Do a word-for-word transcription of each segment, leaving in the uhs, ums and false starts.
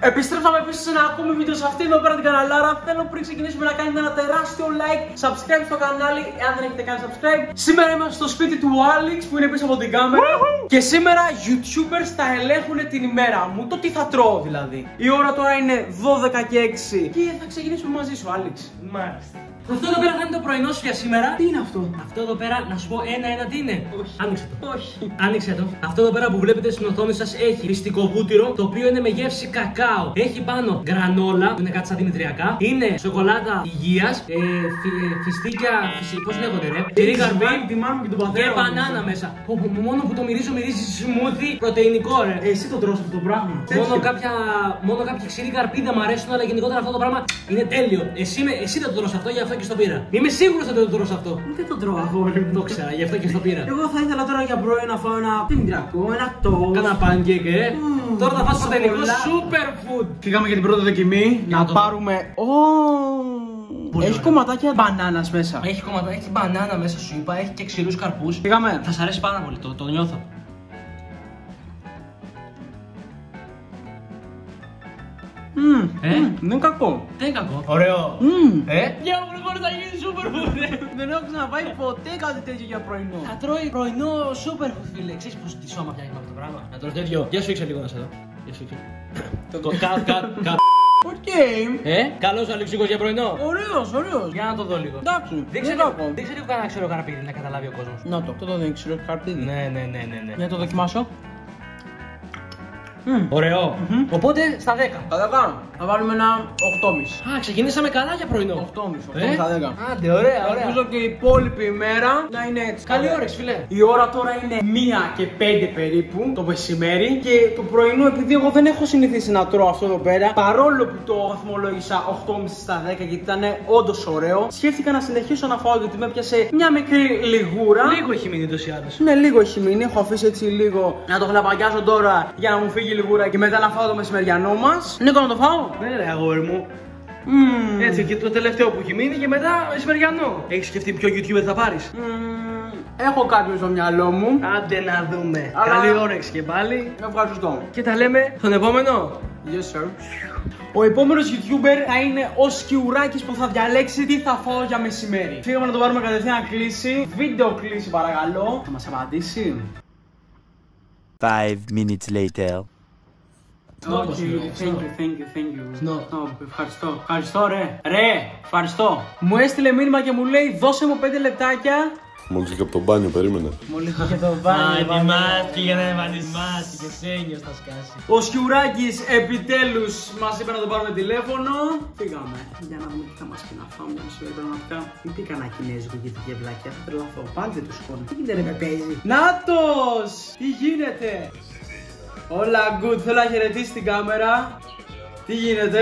Επιστρέψαμε επίσης σε ένα ακόμη βίντεο σε αυτήν εδώ πέρα την καναλάρα. Θέλω πριν ξεκινήσουμε να κάνετε ένα τεράστιο like, subscribe στο κανάλι, εάν δεν έχετε κάνει subscribe. Σήμερα είμαστε στο σπίτι του Άλεξ που είναι πίσω από την κάμερα. Και σήμερα YouTubers θα ελέγχουν την ημέρα μου, το τι θα τρώω δηλαδή. Η ώρα τώρα είναι δώδεκα και έξι και θα ξεκινήσουμε μαζί σου, Άλεξ. Μάλιστα. Αυτό εδώ πέρα θα είναι το πρωινό σου για σήμερα. Τι είναι αυτό? Αυτό εδώ πέρα, να σου πω ένα-ένα τι είναι. Όχι. Άνοιξε το. Όχι. Άνοιξε το. Αυτό εδώ πέρα που βλέπετε στην οθόνη σας έχει μυστικό βούτυρο, το οποίο είναι με γεύση κακάο. Έχει πάνω γκρανόλα, που είναι κάτι σαν δημητριακά. Είναι σοκολάτα υγείας, ε, φι, φιστίκια, φυσι, πώς λέγονται ρε. Τυρί καρβί τη μάνα μου και τον και πατέρα. μπανάνα μέσα. Πω, πω, μόνο που το μυρίζω, μυρίζει σμούθι πρωτεϊνικό ρε. Ε, εσύ το τρως αυτό το πράγμα. Μόνο κάποια, μόνο κάποια ξηρή καρπίδα μου αρέσουν, αλλά γενικότερα αυτό το πράγμα είναι τέλειο. Εσύ, εσύ δεν το τρως αυτό, γι' αυτό και στο πήρα. Είμαι σίγουρος ότι δεν το τρως αυτό. Δεν το τρώω αγόρι μου. Το ξέρα, γι' αυτό και στο πήρα. Εγώ θα ήθελα τώρα για πρωί να φάω ένα δημητριακό, ένα τόστ. Κάνα pancake, ε. Mm, Τώρα θα φας το τελικό σοκολάτα. superfood. Φύγαμε για την πρώτη δοκιμή. Για Να το πάρουμε. Oh. Έχει ωραία. κομματάκια μπανάνας μέσα. Έχει κομματά, έχει μπανάνα μέσα σου είπα, έχει και ξηρούς καρπούς. Φύγαμε. Θα σ' αρέσει πάρα πολύ, το, το νιώθω. Μμμ, Ε? μμμ, δεν είναι κακό. Δεν είναι κακό. Ωραίο. Μμμ. Ε, για μου λοιπόν θα γίνει superfood. Δεν έχω ξαναπάει ποτέ κάτι τέτοιο για πρωινό. Θα τρώει πρωινό superfood φίλε. Ξέρεις πως τη σώμα φτιάχνει με αυτό το πράγμα. Να τρώει τέτοιο. Για σου ήξε λίγο να σε δω. Για σου ήξε. Το κατ, κατ, κατ. Οκ. Ε, καλός Αλεξίκος για πρωινό. Ωραίος, ωραίος. Για να το δω λίγο. Εντάξει, δεν Δείξε είναι λίγο, κακό. δείξε λίγο κανένα ξερό καραπίδι να καταλάβει ο κόσμος. Να το, αυτό το δεν ξέρω καρπίδι. Ναι, ναι, ναι, ναι, ναι. Για να το δοκιμάσω. Ωραίο. Μμμ. Οπότε στα δέκα. Θα τα κάνω. Θα βάλουμε ένα οκτώ κόμμα πέντε. Α, ξεκινήσαμε καλά για πρωινό. οκτώ κόμμα πέντε στα δέκα. Άντε, ωραία, ωραία. Ελπίζω και η υπόλοιπη ημέρα να είναι έτσι. Καλή όρεξη, φιλέ. Η ώρα τώρα είναι μία και πέντε περίπου το μεσημέρι και το πρωινό, επειδή εγώ δεν έχω συνηθίσει να τρώω αυτό εδώ πέρα, παρόλο που το βαθμολόγησα οκτώ κόμμα πέντε στα δέκα γιατί ήταν όντως ωραίο, σκέφτηκα να συνεχίσω να φάω γιατί με έπιασε μια μικρή λιγούρα. Λίγο έχει μείνει τόσο ή άλλως. Ναι, λίγο έχει μείνει. Έχω αφήσει έτσι λίγο να το χλαπαγιάσω τώρα για να μου φύγει η λιγούρα και μετά να φάω το μεσημεριανό μας. Νίκο, να το φάω. Ναι, ρε αγόρι μου. Mm. Έτσι, και το τελευταίο που έχει μείνει και μετά μεσημεριανό. Έχεις σκεφτεί ποιο YouTuber θα πάρεις? Mm. Έχω κάποιον στο μυαλό μου. Άντε να δούμε. Αλλά... Καλή όρεξη και πάλι. Ευχαριστώ. Και τα λέμε στον επόμενο. Yes, sir. Ο επόμενος YouTuber θα είναι ο Σκιουράκης που θα διαλέξει τι θα φάω για μεσημέρι. Φύγαμε να το πάρουμε κατευθείαν κλίση. Βίντεο κλίση, παρακαλώ. Θα μας απαντήσει. Five minutes later. Όχι, thank you, thank you, thank you. No. Oh, ευχαριστώ. Ευχαριστώ, ρε. Ρε, ευχαριστώ. Μου έστειλε μήνυμα και μου λέει δώσε μου πέντε λεπτάκια. Μόλις βγήκα από το μπάνιο, περίμενα. Μόλις είχε το μπάνιο. Α, ετοιμάστηκε για να εμφανισμάσει και σένιος θα σκάσει. Ο Σκιουράκης επιτέλους μας είπε να το πάρουμε τηλέφωνο. Φύγαμε. Για να δούμε τι θα μας πει να φάμε μια μεσημέρι πραγματικά. Μην πει κανένα κινέζικο και τέτοια βλάκια. Θα τρελαθώ. Πάλι δεν τους χώνει. Τι γίνεται ρε με παίζει. Νάτος! Τι γίνεται. Όλα good. Θέλω να χαιρετήσει την κάμερα. Τι γίνεται.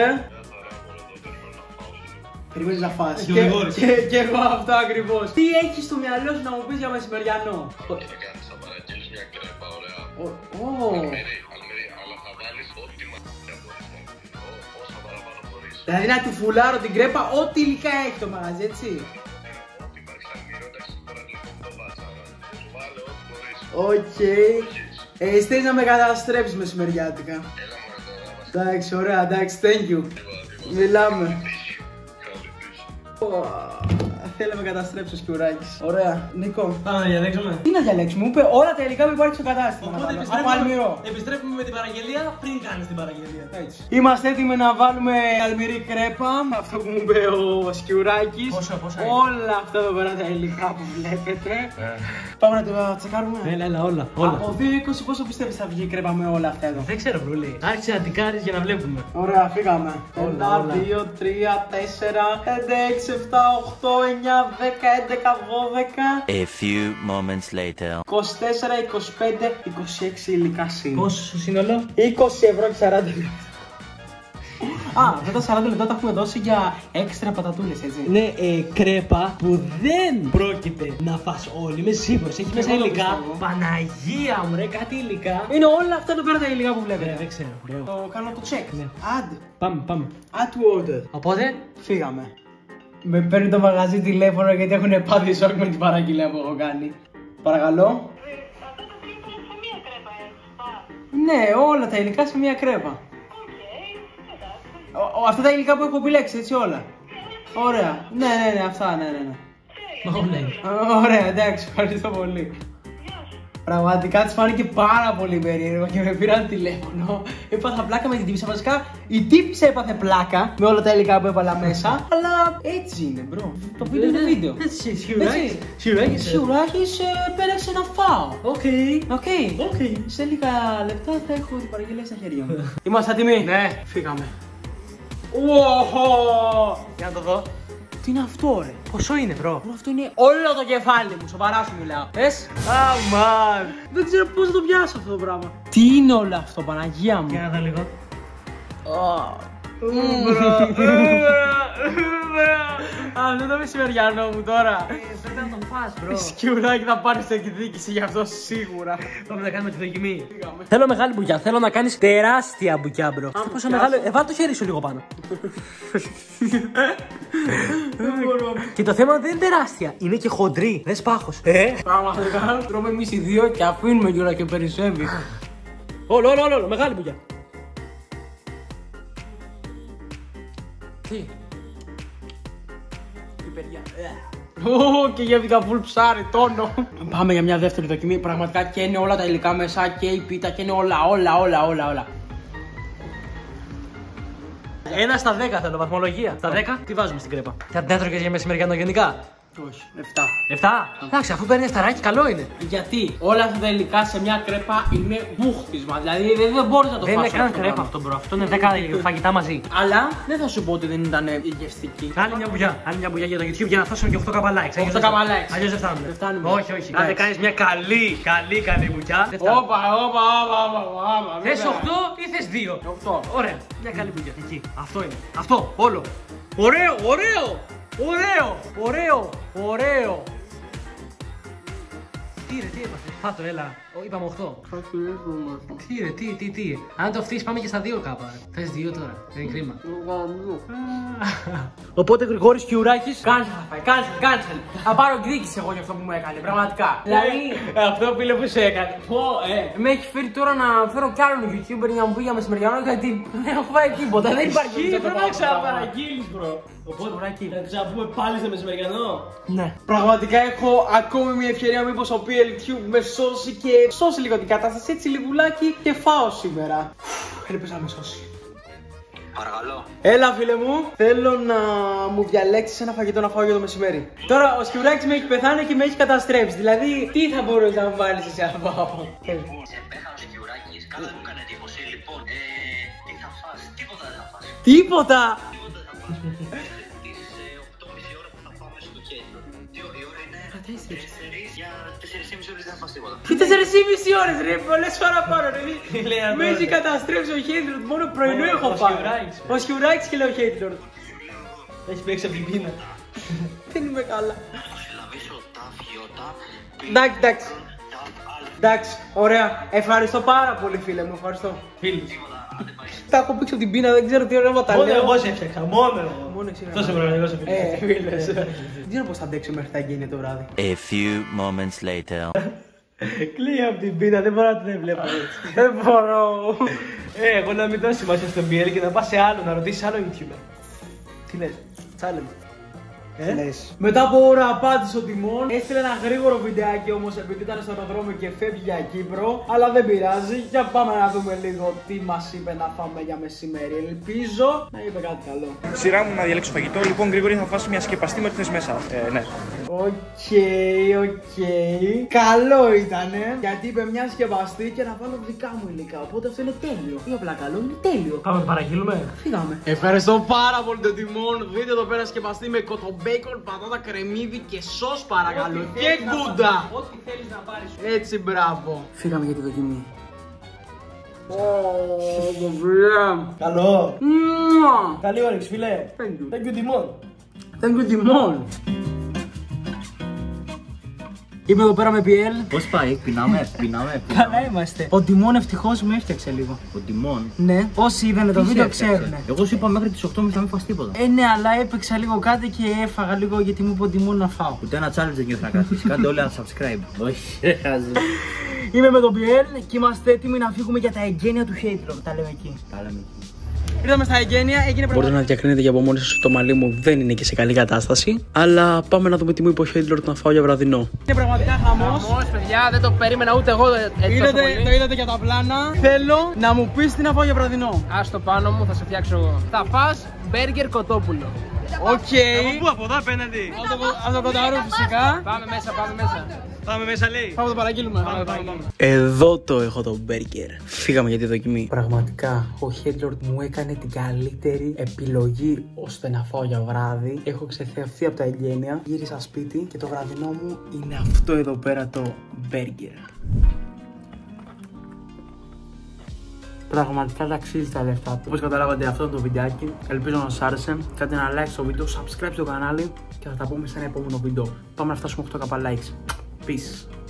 Περιμένεις να φας. Και, Και, και, και, και εγώ αυτό ακριβώς. Τι έχεις στο μυαλό σου να μου πεις για μεσημεριανό? Τι θα κάνεις, θα παραγγείλεις μια κρέπα, ωραία. Ω, Αλμυρί, αλμυρί, αλλά θα βάλεις ό,τι μαγαζιά μπορείς να βρεις. Όσα παραπάνω μπορείς. Δηλαδή να τη φουλάρω την κρέπα, ό,τι υλικά έχει το μαγαζί, έτσι. Ό,τι υπάρχει αλμυρί, εντάξει, τώρα λίγο το βάτσα. Σου βάλε ό,τι μπορείς. Οκ. Ε, θέλεις να με καταστρέψεις μεσημεριάτικα. Έλα μου τώρα, μας Εντάξει, ωραία, εντάξει, thank you. Μιλάμε. καλή τύχη. Θέλω να με καταστρέψει ο Σκιουράκης. Ωραία. Νίκο. Πάμε να διαλέξουμε. Τι να διαλέξουμε, μου είπε όλα τα υλικά που υπάρχει στο κατάστημα. Οπότε Από αλμυρό. επιστρέφουμε με την παραγγελία πριν κάνεις την παραγγελία. Έτσι. Είμαστε έτοιμοι να βάλουμε αλμυρή κρέπα. Αυτό που μου είπε ο Σκιουράκης. Πόσο, πόσα όλα αυτά εδώ πέρα τα υλικά που βλέπετε. Πάμε να το τσεκάρουμε. Έλα, έλα, όλα. όλα. Από δύο είκοσι πόσο πιστεύεις θα βγει η κρέπα με όλα αυτά εδώ? Δεν ξέρω, Βρουλή. Άρχισε να τικάρεις για να βλέπουμε. Ωραία, φύγαμε. Όλα, ένα, όλα. δύο, τρία, τέσσερα, πέντε, έξι, επτά, οκτώ, εννιά, δέκα, έντεκα, δώδεκα. A few moments later. είκοσι τέσσερα, είκοσι πέντε, είκοσι έξι υλικά συν. Πόσο στο σύνολο? είκοσι ευρώ και σαράντα λεπτά. Α, αυτά τα σαράντα λεπτά τα έχουμε δώσει για έξτρα πατατούλες, έτσι. Ναι, ε, κρέπα που δεν πρόκειται να φας όλοι, είμαι σίγουρος. Έχει μέσα Εγώ το υλικά. πιστεύω. Παναγία μου, ρε, κάτι υλικά. Είναι όλα αυτά εδώ πέρα τα υλικά που Ναι, βλέπετε. δεν ξέρω. Ωραίο. Το κάνω το check. Ναι. Add. Πάμε, πάμε. Add to order. Οπότε, Φύγαμε. Με παίρνει το μαγαζί τηλέφωνο γιατί έχουν πάθει σοκ με την παραγγελία που έχω κάνει. Παρακαλώ. Ναι, όλα τα υλικά σε μία κρέπα. Ο, αυτά τα υλικά που έχω επιλέξει, έτσι όλα. Ωραία. Ναι, ναι, ναι, αυτά, ναι, ναι. ναι. Ωραία, εντάξει, ευχαριστώ πολύ. Πραγματικά της φάνηκε πάρα πολύ περίεργο και με πήραν τηλέφωνο. Έπαθα πλάκα με την τύπισσα. Βασικά η τύπισσα έπαθε πλάκα με όλα τα υλικά που έβαλα μέσα. Αλλά έτσι είναι, μπρο. Το βίντεο είναι βίντεο. Έτσι, σιουράκι. Σιουράκι. Σιουράκι πέρασε να φάω. Οκ. Οκ. Σε λίγα λεπτά θα έχω την παραγγελία στα χέρια μου. Είμαστε έτοιμοι. Ναι. Φύγαμε. Για να το δω. Τι είναι αυτό, ρε? Πόσο είναι, bro? Αυτό είναι όλο το κεφάλι μου, σοβαρά σου μιλάω. Πες. Αμάν. Δεν ξέρω πώς θα το πιάσω αυτό το πράγμα. Τι είναι όλο αυτό, Παναγία μου? Για να δω λίγο. Αυτό το μεσημεριανό μου τώρα. Πρέπει να το φας, bro. Σκιουράκι θα πάρεις εκδίκηση γι' αυτό σίγουρα. Πάμε να κάνουμε τη δοκιμή. Θέλω μεγάλη μπουκιά, θέλω να κάνεις τεράστια μπουκιά, μπρο. Αυτό πόσο μεγάλο. Ε, βάλ' το χέρι σου λίγο πάνω. Και το θέμα δεν είναι τεράστια, είναι και χοντρή. Δες πάχος. Ε, πραγματικά τρώμε εμείς οι δύο και αφήνουμε κιόλα και περισσεύει. Όλο, όλο, όλο, μεγάλη μπουκιά. Τι. Πιπεριά. Ω, και γεύτηκα full ψάρι, τόνο. Πάμε για μια δεύτερη δοκιμή. Πραγματικά και είναι όλα τα υλικά μέσα και η πίτα και είναι όλα, όλα, όλα, όλα, όλα. Ένα στα δέκα θέλω, βαθμολογία. Στα δέκα, τι βάζουμε στην κρέπα? Θα την έτρωγες για μεσημεριανό γενικά? Όχι, εφτά. εφτά. Εντάξει, αφού παίρνει εφταράκι, καλό είναι. Γιατί όλα αυτά τα υλικά σε μια κρέπα είναι μπουχτισμα. Δηλαδή δεν, δεν μπορεί να το φας. Δεν είναι καν κρέπα αυτό, bro. Αυτό είναι δέκα φαγητά μαζί. Αλλά δεν θα σου πω ότι δεν ήταν γευστική. Άλλη μια μπουλιά. Άλλη μια μπουλιά για το YouTube για να φτάσουμε και οκτώ καμπά likes. οκτώ καμπά likes. Αλλιώς δεν φτάνουμε. Δεν φτάνουμε. Όχι, όχι. Αν δεν κάνεις μια καλή, καλή, καλή μπουλιά. Όπα, όπα, όπα, όπα. Θες οκτώ ή θες δύο? οκτώ. Ωραία. Μια καλή μπουλιά. Εκεί. Αυτό είναι. Αυτό. Όλο. Ωραίο, ωραίο. Ωραίο, ωραίο, ωραίο. Τι ρε, τι έπαθε? Πάτω, έλα. Είπαμε οκτώ. Τι ρε, τι, τι, τι. Αν το φτύσεις πάμε και στα δύο κάπα. Θες δύο τώρα. Δεν είναι κρίμα. Οπότε Γρηγόρης Κιουράκης, cancel θα φάει, cancel, cancel. Θα πάρω εκδίκηση εγώ για αυτό που μου έκανε, πραγματικά. Δηλαδή, Αυτό φίλε που σε έκανε. πω, ε, με έχει φέρει τώρα να φέρω κι άλλον YouTuber για να μου πει για μεσημεριανό γιατί δεν έχω φάει τίποτα. Δεν υπάρχει. Πρέπει να ξαναπαραγγείλεις, bro. Οπότε, Θα ξαναπούμε πάλι στο μεσημεριανό. ναι. Πραγματικά έχω ακόμη μια ευκαιρία μήπως ο πι ελ τιου με σώσει και σώσει λίγο την κατάσταση έτσι λιγουλάκι και φάω σήμερα. Ελπίζω να με σώσει. Παρακαλώ. Έλα φίλε μου, θέλω να μου διαλέξεις ένα φαγητό να φάω για το μεσημέρι. Τώρα ο Σκιουράκης με έχει πεθάνει και με έχει καταστρέψει. Δηλαδή, τι θα μπορείς να μου βάλεις εσύ να φάω? Σε πέθανε ο Σκιουράκης. Καλά μου έκανε εντύπωση. Λοιπόν, ε, τι θα φας? Τίποτα δεν θα φας. Τίποτα! Τίποτα δεν θα φας. Τις οκτώ και μισή ώρα που θα πάμε στο κέντρο. Τι ώρα η ώρα είναι? τέσσερις. Για τέσσερις και μισή ώρες δεν θα φας τίποτα. Τι τέσσερις και μισή ώρες ρε, πολλές παραπάνω ρε. Με έχει καταστρέψει ο Χέιτλορντ, μόνο πρωινό έχω φάει. Ο Σκιουράκης και λέω Χέιτλορντ. Έχει παίξει από την πείνα. Δεν είμαι καλά. Θα συλλαβήσω τα φιώτα. Εντάξει, εντάξει. Εντάξει, ωραία. Ευχαριστώ πάρα πολύ φίλε μου, ευχαριστώ. Φίλους. Τα έχω πήξει από την πείνα, δεν ξέρω τι ωραία τα Μόνο λέω. εγώ σε έφτιαξα, μόνο εγώ. Μόνο εσύ. Αυτό σε πραγματικό σε Ε, φίλος. φίλες. Δεν ξέρω πώς θα αντέξω μέχρι τα εγγένεια το βράδυ. A few moments later. Κλείει από την πείνα, δεν μπορώ να την βλέπω έτσι. Δεν μπορώ. Ε, εγώ να μην δώσει σημασία στον πι ελ και να πας σε άλλο, να ρωτήσεις άλλο YouTuber. Τι λες, challenge. Ε? Λες. Μετά από ώρα απάντησε ο Τιμών. Έστειλε ένα γρήγορο βιντεάκι όμως επειδή ήταν στο αεροδρόμιο και φεύγει για Κύπρο. Αλλά δεν πειράζει. Για πάμε να δούμε λίγο τι μας είπε να φάμε για μεσημέρι. Ελπίζω να είπε κάτι καλό. Σειρά μου να διαλέξω φαγητό. Λοιπόν, Γρήγορη, θα φας μια σκεπαστή με ό,τι θες μέσα. Ε, ναι. Οκ, οκ. Καλό ήτανε. Γιατί είπε μια σκεπαστή και να βάλω δικά μου υλικά. Οπότε αυτό είναι τέλειο. Ή απλά καλό, είναι τέλειο. Πάμε να παραγγείλουμε. Φύγαμε. Ευχαριστώ πάρα πολύ τον Τιμών. Δείτε εδώ πέρα σκεπαστή με κοτομπέικον, πατάτα, κρεμμύδι και σως παρακαλώ. Και γκούντα. Ό,τι θέλεις να πάρεις. Έτσι, μπράβο. Φύγαμε για τη δοκιμή. Ω, φίλε. Καλό. Μουα. Καλή όρεξη, φίλε. Thank you. Thank you, Τιμών. Thank you, Τιμών. Είμαι εδώ πέρα με πι ελ. Πώς πάει, πεινάμε, πεινάμε. Καλά είμαστε. Ο Τιμών ευτυχώς με έφτιαξε λίγο. Ο Τιμών. Ναι, όσοι είδανε το βίντεο ξέρουν. Εγώ σου είπα μέχρι τις οκτώ να μην φας τίποτα. Ε, ναι, αλλά έπαιξα λίγο κάτι και έφαγα λίγο γιατί μου είπε ο Τιμών να φάω. Ούτε ένα challenge δεν νιώθω να κάνεις. Κάντε όλα subscribe. Όχι, χάζει. Είμαι με τον πι ελ και είμαστε έτοιμοι να φύγουμε για τα εγγένεια του Χέιτλορντ. Τα λέμε εκεί. Τα λέμε εκεί. Ήρθαμε στα εγγένεια, έγινε Μπορείτε να διακρίνετε για από μόνοι σας ότι το μαλλί μου δεν είναι και σε καλή κατάσταση. Αλλά πάμε να δούμε τι μου είπε ο Χέντλορ να φάω για βραδινό. Είναι πραγματικά χαμός. Χαμός, παιδιά, δεν το περίμενα ούτε εγώ. Είδατε, το είδατε για τα πλάνα. Θέλω να μου πεις τι να φάω για βραδινό. Ας το πάνω μου, θα σε φτιάξω εγώ. Θα φας μπέργκερ κοτόπουλο. Οκ. Πού, από εδώ απέναντι. Από το κονταρό φυσικά. Πάμε μέσα, πάμε μέσα. Πάμε μέσα, λέει. Πάμε το παραγγείλουμε. Πάμε, πάμε, πάμε. Εδώ το έχω το μπέργκερ. Φύγαμε για τη δοκιμή. Πραγματικά ο Χέντλορ μου έκανε την καλύτερη επιλογή ώστε να φάω για βράδυ. Έχω ξεθεωθεί από τα εγγένεια. Γύρισα σπίτι και το βραδινό μου είναι αυτό εδώ πέρα το μπέργκερ. Πραγματικά ταξίζει τα λεφτά του. Όπως καταλάβατε, αυτό είναι το βιντεάκι. Ελπίζω να σας άρεσε. Κάντε ένα like στο βίντεο, subscribe στο κανάλι και θα τα πούμε σε ένα επόμενο βίντεο. Πάμε να φτάσουμε οκτώ χιλιάδες likes. Peace.